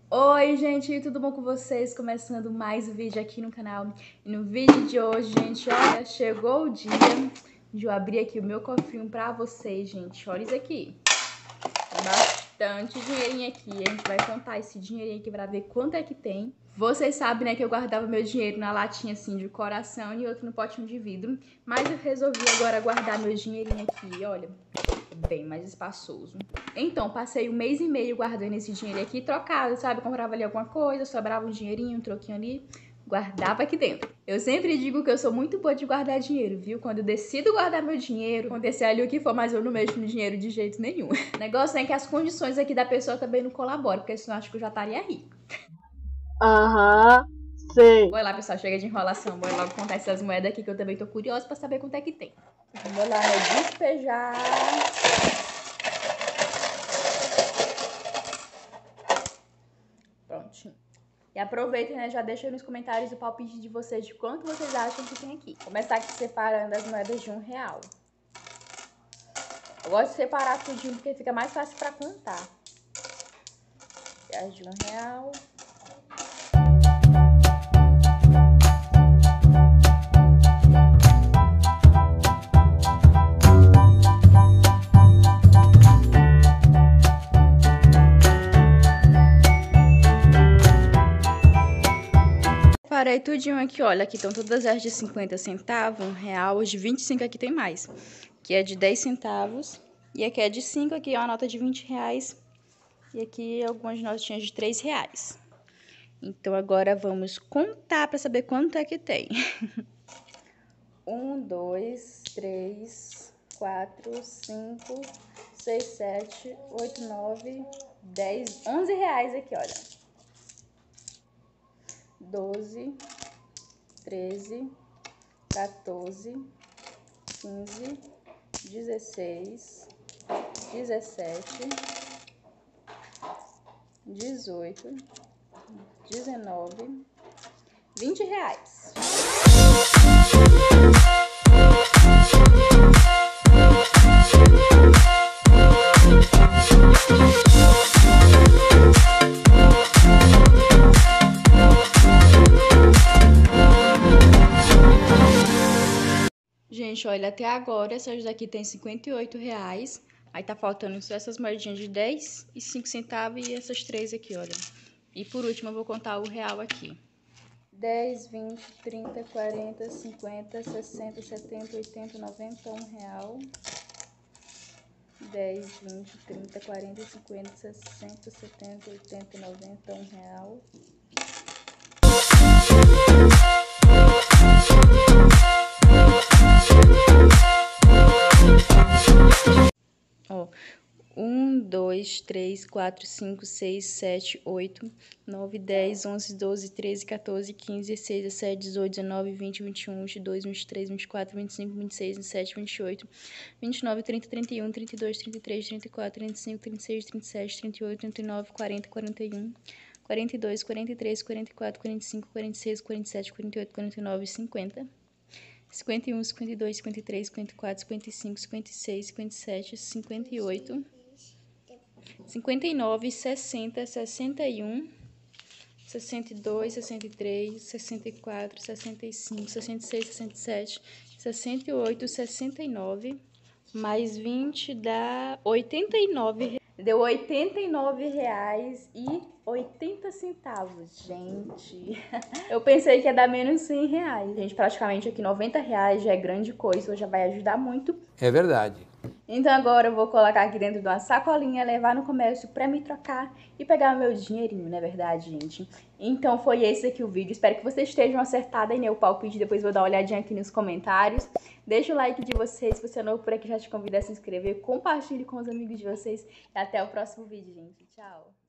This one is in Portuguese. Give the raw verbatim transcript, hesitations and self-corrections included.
Oi, gente, tudo bom com vocês? Começando mais um vídeo aqui no canal. E no vídeo de hoje, gente, olha, chegou o dia de eu abrir aqui o meu cofrinho pra vocês, gente. Olha isso aqui. Tem bastante dinheirinho aqui. A gente vai contar esse dinheirinho aqui pra ver quanto é que tem. Vocês sabem, né, que eu guardava meu dinheiro na latinha, assim, de coração e outro no potinho de vidro. Mas eu resolvi agora guardar meu dinheirinho aqui, olha, bem mais espaçoso. Então, passei um mês e meio guardando esse dinheiro aqui trocado, sabe? Comprava ali alguma coisa, sobrava um dinheirinho, um troquinho ali, guardava aqui dentro. Eu sempre digo que eu sou muito boa de guardar dinheiro, viu? Quando eu decido guardar meu dinheiro, acontecer ali o que for, mas eu não mexo no dinheiro de jeito nenhum. O negócio é que as condições aqui da pessoa também não colaboram, porque senão acho que eu já estaria rica. Aham, sei. Bora lá, pessoal, chega de enrolação. Bora logo contar essas moedas aqui que eu também tô curiosa pra saber quanto é que tem. Vamos lá, né? Despejar. Prontinho. E aproveitem, né? Já deixem nos comentários o palpite de vocês de quanto vocês acham que tem aqui. Vou começar aqui separando as moedas de um real. Eu gosto de separar tudinho porque fica mais fácil pra contar. E as de um real. Separei tudinho aqui, olha, aqui estão todas as de cinquenta centavos, um real, as de vinte e cinco aqui tem mais. Aqui é de dez centavos, e aqui é de cinco, aqui é uma nota de vinte reais, e aqui algumas notinhas de três reais. Então, agora vamos contar para saber quanto é que tem. um, dois, três, quatro, cinco, seis, sete, oito, nove, dez, onze reais aqui, olha. doze, treze, quatorze, quinze, dezesseis, dezessete, dezoito, dezenove, vinte reais. Gente, olha, até agora essas daqui tem cinquenta e oito reais. Aí tá faltando só essas moedinhas de dez e cinco centavos e essas três aqui, olha. E por último eu vou contar o real aqui. dez, vinte, trinta, quarenta, cinquenta, sessenta, setenta, oitenta, noventa, um real. dez, vinte, trinta, quarenta, cinquenta, sessenta, setenta, oitenta, noventa, um real. Ó, um, dois, três, quatro, cinco, seis, sete, oito, nove, dez, onze, doze, treze, quatorze, quinze, dezesseis, dezessete, dezoito, dezenove, vinte, vinte e um, vinte e dois, vinte e três, vinte e quatro, vinte e cinco, vinte e seis, vinte e sete, vinte e oito, vinte e nove, trinta, trinta e um, trinta e dois, trinta e três, trinta e quatro, trinta e cinco, trinta e seis, trinta e sete, trinta e oito, trinta e nove, quarenta, quarenta e um, quarenta e dois, quarenta e três, quarenta e quatro, quarenta e cinco, quarenta e seis, quarenta e sete, quarenta e oito, quarenta e nove, cinquenta. cinquenta e um, cinquenta e dois, cinquenta e três, cinquenta e quatro, cinquenta e cinco, cinquenta e seis, cinquenta e sete, cinquenta e oito, cinquenta e nove, sessenta, sessenta e um, sessenta e dois, sessenta e três, sessenta e quatro, sessenta e cinco, sessenta e seis, sessenta e sete, sessenta e oito, sessenta e nove, mais vinte dá oitenta e nove. Deu oitenta e nove reais e oitenta centavos, gente. Eu pensei que ia dar menos cem reais. Gente, praticamente aqui noventa reais já é grande coisa, já vai ajudar muito. É verdade. Então agora eu vou colocar aqui dentro de uma sacolinha, levar no comércio pra me trocar e pegar meu dinheirinho, não é verdade, gente? Então foi esse aqui o vídeo. Espero que vocês estejam acertados aí, né? O palpite, depois vou dar uma olhadinha aqui nos comentários. Deixa o like de vocês, se você é novo por aqui, já te convido a se inscrever, compartilhe com os amigos de vocês e até o próximo vídeo, gente. Tchau!